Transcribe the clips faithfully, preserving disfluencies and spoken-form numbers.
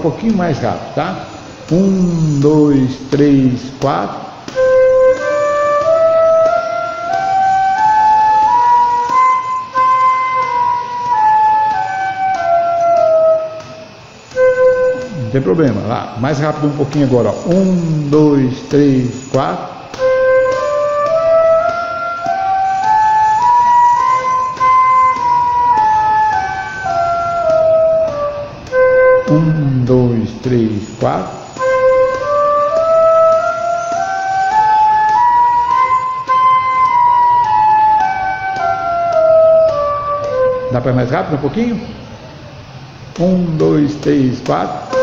pouquinho mais rápido, tá? Um, dois, três, quatro. Não tem problema. Lá, mais rápido um pouquinho agora, ó. Um, dois, três, quatro. Um, dois, três, quatro. Dá para ir mais rápido um pouquinho? Um, dois, três, quatro.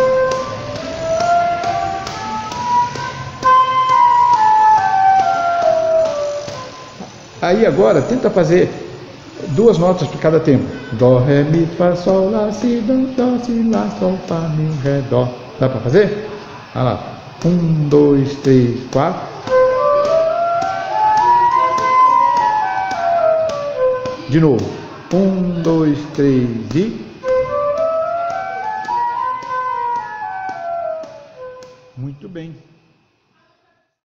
Aí agora tenta fazer duas notas por cada tempo. Dó, ré, mi, fá, sol, lá, si, dó, dó, si, lá, sol, fá, mi, ré, dó. Dá para fazer? Olha lá. Um, dois, três, quatro. De novo. Um, dois, três e... Muito bem.